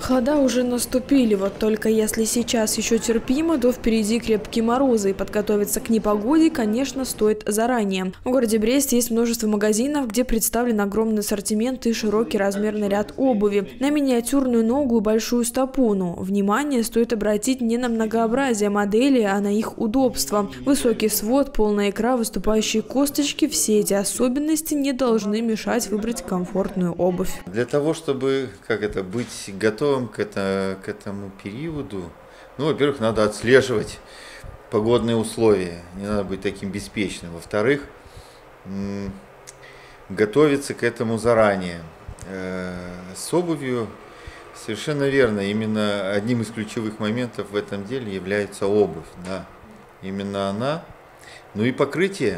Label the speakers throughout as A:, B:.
A: Холода уже наступили, вот только если сейчас еще терпимо, то впереди крепкие морозы, и подготовиться к непогоде, конечно, стоит заранее. В городе Брест есть множество магазинов, где представлен огромный ассортимент и широкий размерный ряд обуви. На миниатюрную ногу и большую стопу, но внимание стоит обратить не на многообразие моделей, а на их удобство. Высокий свод, полная икра, выступающие косточки – все эти особенности не должны мешать выбрать комфортную обувь.
B: Для того, чтобы быть готовым к этому периоду, во-первых, надо отслеживать погодные условия, не надо быть таким беспечным. Во-вторых, готовиться к этому заранее. С обувью совершенно верно, именно одним из ключевых моментов в этом деле является обувь. Да. Именно она. Ну и покрытие.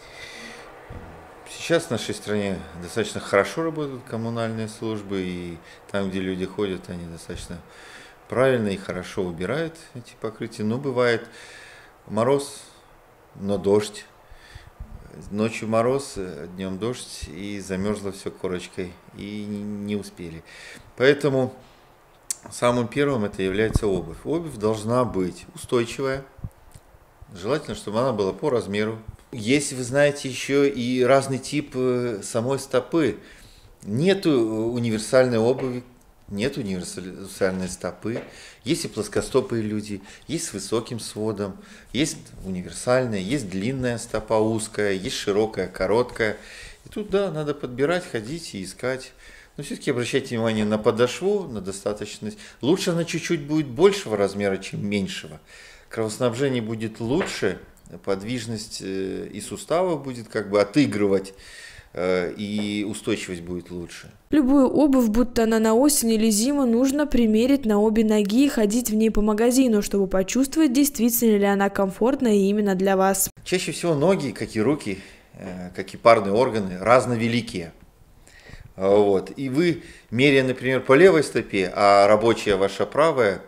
B: Сейчас в нашей стране достаточно хорошо работают коммунальные службы, и там, где люди ходят, они достаточно правильно и хорошо убирают эти покрытия. Но бывает мороз, но дождь. Ночью мороз, днем дождь, и замерзло все корочкой, и не успели. Поэтому самым первым это является обувь. Обувь должна быть устойчивая, желательно, чтобы она была по размеру. Есть, вы знаете, еще и разный тип самой стопы. Нету универсальной обуви, нет универсальной стопы. Есть и плоскостопые люди, есть с высоким сводом, есть универсальная, есть длинная стопа узкая, есть широкая, короткая. И тут, да, надо подбирать, ходить и искать. Но все-таки обращайте внимание на подошву, на достаточность. Лучше она чуть-чуть будет большего размера, чем меньшего. Кровоснабжение будет лучше, подвижность и суставов будет отыгрывать, и устойчивость будет лучше.
A: Любую обувь, будто она на осень или зиму, нужно примерить на обе ноги и ходить в ней по магазину, чтобы почувствовать, действительно ли она комфортна и именно для вас.
B: Чаще всего ноги, как и руки, как и парные органы, разновеликие. И вы, меряя, например, по левой стопе, а рабочая ваша правая,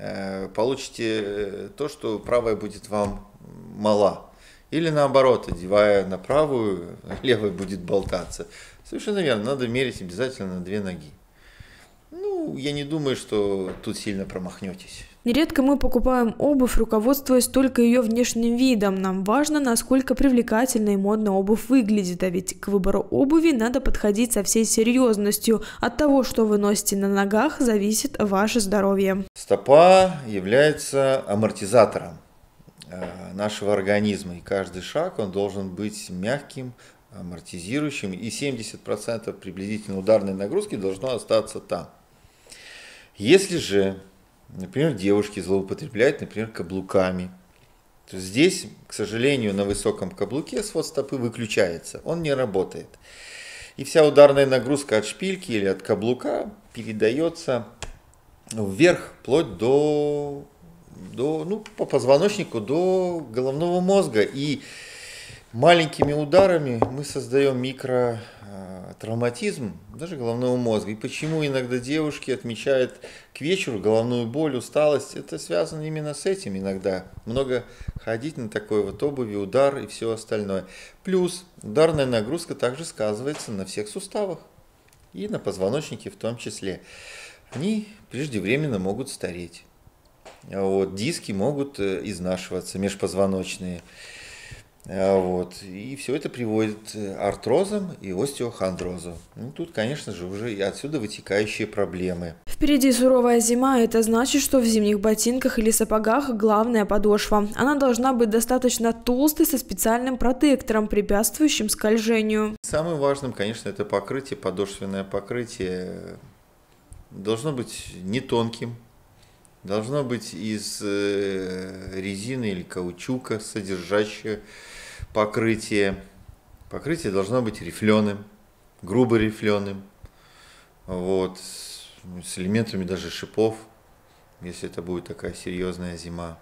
B: получите то, что правая будет вам мала. Или наоборот, одевая на правую, левая будет болтаться. Совершенно верно, надо мерить обязательно на две ноги. Я не думаю, что тут сильно промахнетесь.
A: Нередко мы покупаем обувь, руководствуясь только ее внешним видом. Нам важно, насколько привлекательно и модно обувь выглядит, а ведь к выбору обуви надо подходить со всей серьезностью. От того, что вы носите на ногах, зависит ваше здоровье.
B: Стопа является амортизатором нашего организма, и каждый шаг он должен быть мягким, амортизирующим, и 70% приблизительно ударной нагрузки должно остаться там. Если же, например, девушки злоупотребляют, например, каблуками, то здесь, к сожалению, на высоком каблуке свод стопы выключается, он не работает. И вся ударная нагрузка от шпильки или от каблука передается вверх, вплоть по позвоночнику до головного мозга. И маленькими ударами мы создаем микротравматизм даже головного мозга. И почему иногда девушки отмечают к вечеру головную боль, усталость, это связано именно с этим иногда. Много ходить на такой обуви, удар и все остальное. Плюс ударная нагрузка также сказывается на всех суставах и на позвоночнике в том числе. Они преждевременно могут стареть. Диски могут изнашиваться, межпозвоночные. И все это приводит к артрозам и остеохондрозу. Тут, конечно же, уже и отсюда вытекающие проблемы.
A: Впереди суровая зима, это значит, что в зимних ботинках или сапогах главная подошва. Она должна быть достаточно толстой, со специальным протектором, препятствующим скольжению.
B: Самым важным, конечно, это покрытие, подошвенное покрытие. Должно быть не тонким. Должно быть из резины или каучука, содержащее покрытие. Покрытие должно быть рифленым, грубо рифленым, с элементами даже шипов, если это будет такая серьезная зима.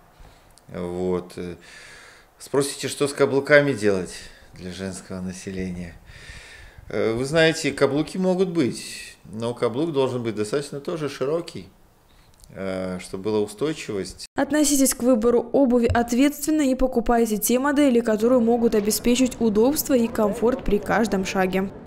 B: Спросите, что с каблуками делать для женского населения? Вы знаете, каблуки могут быть, но каблук должен быть достаточно тоже широкий, чтобы была устойчивость.
A: Относитесь к выбору обуви ответственно и покупайте те модели, которые могут обеспечить удобство и комфорт при каждом шаге.